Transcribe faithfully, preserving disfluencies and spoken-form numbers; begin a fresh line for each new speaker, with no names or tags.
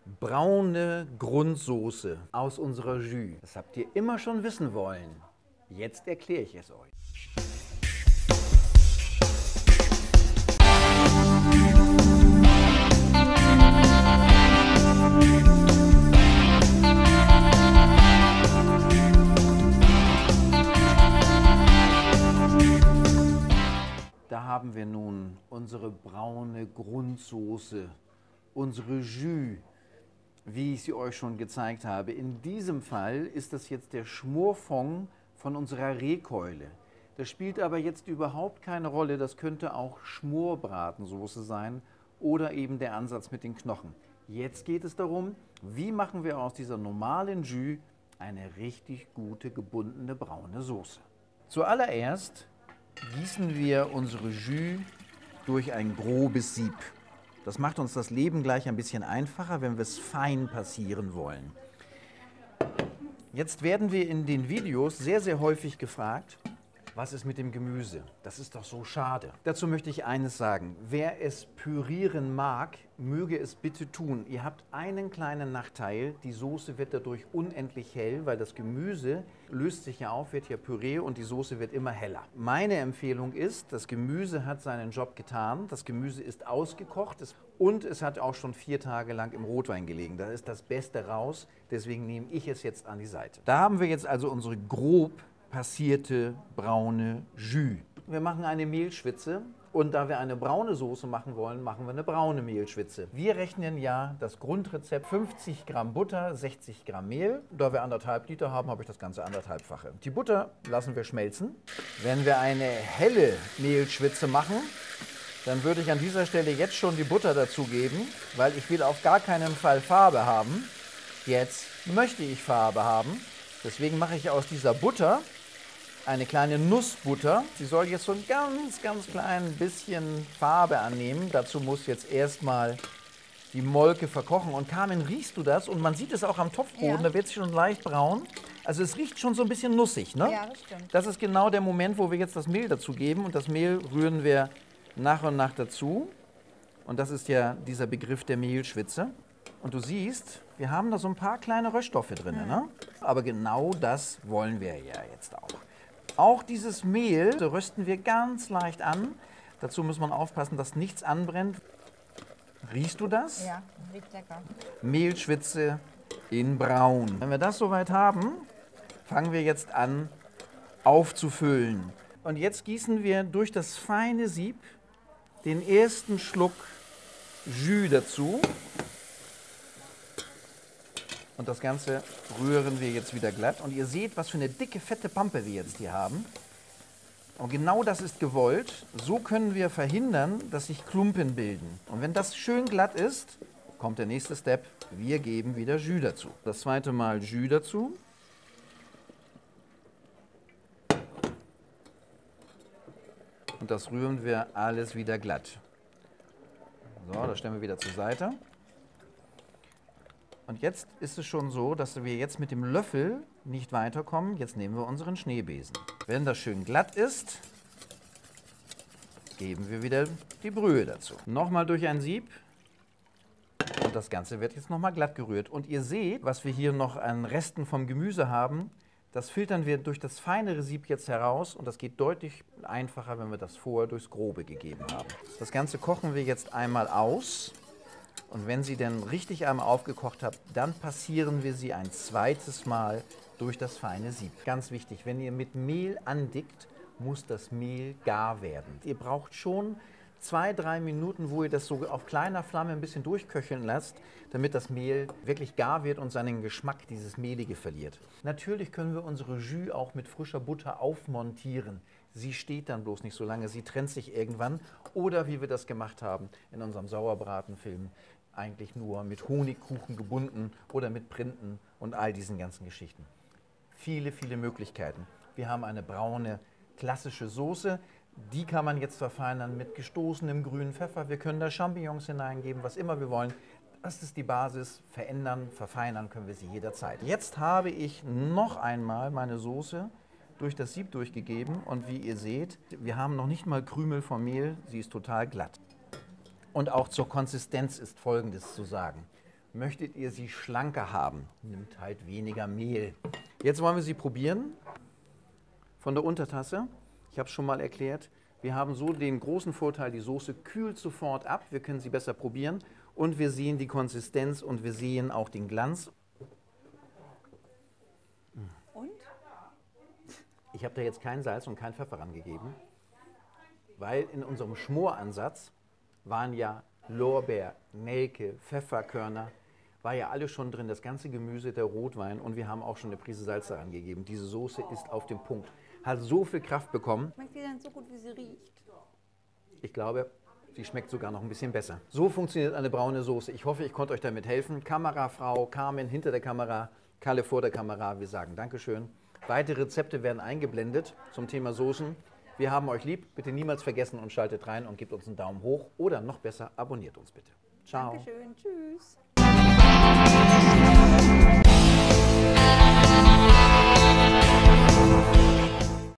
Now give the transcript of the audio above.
Braune Grundsoße aus unserer Jus. Das habt ihr immer schon wissen wollen. Jetzt erkläre ich es euch. Da haben wir nun unsere braune Grundsoße, unsere Jus, wie ich sie euch schon gezeigt habe. In diesem Fall ist das jetzt der Schmorfond von unserer Rehkeule. Das spielt aber jetzt überhaupt keine Rolle. Das könnte auch Schmorbratensoße sein oder eben der Ansatz mit den Knochen. Jetzt geht es darum, wie machen wir aus dieser normalen Jus eine richtig gute gebundene braune Soße. Zuallererst gießen wir unsere Jus durch ein grobes Sieb. Das macht uns das Leben gleich ein bisschen einfacher, wenn wir es fein passieren wollen. Jetzt werden wir in den Videos sehr, sehr häufig gefragt, was ist mit dem Gemüse? Das ist doch so schade. Dazu möchte ich eines sagen. Wer es pürieren mag, möge es bitte tun. Ihr habt einen kleinen Nachteil. Die Soße wird dadurch unendlich hell, weil das Gemüse löst sich ja auf, wird ja Püree und die Soße wird immer heller. Meine Empfehlung ist, das Gemüse hat seinen Job getan. Das Gemüse ist ausgekocht und es hat auch schon vier Tage lang im Rotwein gelegen. Da ist das Beste raus. Deswegen nehme ich es jetzt an die Seite. Da haben wir jetzt also unsere grob passierte braune Jus. Wir machen eine Mehlschwitze und da wir eine braune Soße machen wollen, machen wir eine braune Mehlschwitze. Wir rechnen ja das Grundrezept fünfzig Gramm Butter, sechzig Gramm Mehl. Da wir anderthalb Liter haben, habe ich das Ganze anderthalbfache. Die Butter lassen wir schmelzen. Wenn wir eine helle Mehlschwitze machen, dann würde ich an dieser Stelle jetzt schon die Butter dazugeben, weil ich will auf gar keinen Fall Farbe haben. Jetzt möchte ich Farbe haben. Deswegen mache ich aus dieser Butter eine kleine Nussbutter. Sie soll jetzt so ein ganz, ganz klein bisschen Farbe annehmen. Dazu muss jetzt erstmal die Molke verkochen. Und Carmen, riechst du das? Und man sieht es auch am Topfboden, ja. Da wird es schon leicht braun. Also es riecht schon so ein bisschen nussig, ne?
Ja, das stimmt.
Das ist genau der Moment, wo wir jetzt das Mehl dazu geben. Und das Mehl rühren wir nach und nach dazu. Und das ist ja dieser Begriff der Mehlschwitze. Und du siehst, wir haben da so ein paar kleine Röststoffe drin, mhm. ne? Aber genau das wollen wir ja jetzt auch. Auch dieses Mehl rösten wir ganz leicht an. Dazu muss man aufpassen, dass nichts anbrennt. Riechst du das?
Ja, riecht lecker.
Mehlschwitze in braun. Wenn wir das soweit haben, fangen wir jetzt an aufzufüllen. Und jetzt gießen wir durch das feine Sieb den ersten Schluck Jus dazu. Und das Ganze rühren wir jetzt wieder glatt. Und ihr seht, was für eine dicke, fette Pampe wir jetzt hier haben. Und genau das ist gewollt. So können wir verhindern, dass sich Klumpen bilden. Und wenn das schön glatt ist, kommt der nächste Step. Wir geben wieder Jus dazu. Das zweite Mal Jus dazu. Und das rühren wir alles wieder glatt. So, das stellen wir wieder zur Seite. Und jetzt ist es schon so, dass wir jetzt mit dem Löffel nicht weiterkommen. Jetzt nehmen wir unseren Schneebesen. Wenn das schön glatt ist, geben wir wieder die Brühe dazu. Nochmal durch ein Sieb. Und das Ganze wird jetzt nochmal glatt gerührt. Und ihr seht, was wir hier noch an Resten vom Gemüse haben. Das filtern wir durch das feinere Sieb jetzt heraus. Und das geht deutlich einfacher, wenn wir das vorher durchs Grobe gegeben haben. Das Ganze kochen wir jetzt einmal aus. Und wenn sie dann richtig einmal aufgekocht habt, dann passieren wir sie ein zweites Mal durch das feine Sieb. Ganz wichtig, wenn ihr mit Mehl andickt, muss das Mehl gar werden. Ihr braucht schon zwei, drei Minuten, wo ihr das so auf kleiner Flamme ein bisschen durchköcheln lasst, damit das Mehl wirklich gar wird und seinen Geschmack, dieses Mehlige, verliert. Natürlich können wir unsere Jus auch mit frischer Butter aufmontieren. Sie steht dann bloß nicht so lange, sie trennt sich irgendwann. Oder wie wir das gemacht haben in unserem Sauerbratenfilm, eigentlich nur mit Honigkuchen gebunden oder mit Printen und all diesen ganzen Geschichten. Viele, viele Möglichkeiten. Wir haben eine braune, klassische Soße. Die kann man jetzt verfeinern mit gestoßenem grünen Pfeffer. Wir können da Champignons hineingeben, was immer wir wollen. Das ist die Basis. Verändern, verfeinern können wir sie jederzeit. Jetzt habe ich noch einmal meine Soße durch das Sieb durchgegeben. Und wie ihr seht, wir haben noch nicht mal Krümel vom Mehl. Sie ist total glatt. Und auch zur Konsistenz ist Folgendes zu sagen. Möchtet ihr sie schlanker haben, nimmt halt weniger Mehl. Jetzt wollen wir sie probieren. Von der Untertasse. Ich habe es schon mal erklärt. Wir haben so den großen Vorteil, die Soße kühlt sofort ab. Wir können sie besser probieren. Und wir sehen die Konsistenz und wir sehen auch den Glanz.
Und?
Ich habe da jetzt kein Salz und kein Pfeffer rangegeben, weil in unserem Schmoransatz waren ja Lorbeer, Nelke, Pfefferkörner, war ja alles schon drin, das ganze Gemüse, der Rotwein und wir haben auch schon eine Prise Salz daran gegeben. Diese Soße ist auf dem Punkt, hat so viel Kraft bekommen.
Schmeckt die denn so gut, wie sie riecht?
Ich glaube, sie schmeckt sogar noch ein bisschen besser. So funktioniert eine braune Soße. Ich hoffe, ich konnte euch damit helfen. Kamerafrau Carmen hinter der Kamera, Kalle vor der Kamera, wir sagen Dankeschön. Weitere Rezepte werden eingeblendet zum Thema Soßen. Wir haben euch lieb, bitte niemals vergessen und schaltet rein und gebt uns einen Daumen hoch oder noch besser, abonniert uns bitte. Ciao.
Dankeschön, tschüss.